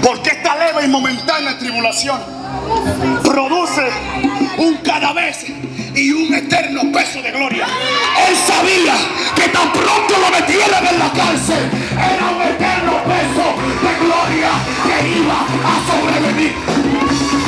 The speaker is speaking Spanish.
Porque esta leve y momentánea tribulación produce un cada vez y un eterno peso de gloria. Él sabía que tan pronto lo metieran en la cárcel, era un eterno peso de gloria que iba a sobrevenir.